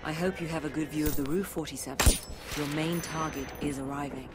I hope you have a good view of the roof, 47. Your main target is arriving.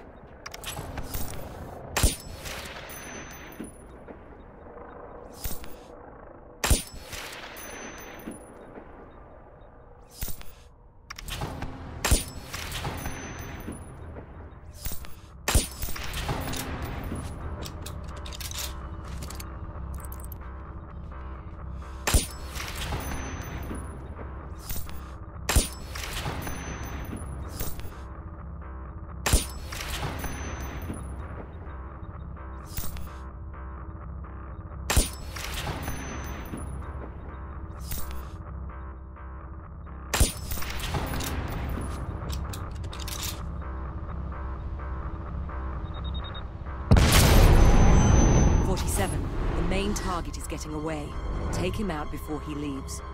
The main target is getting away. Take him out before he leaves.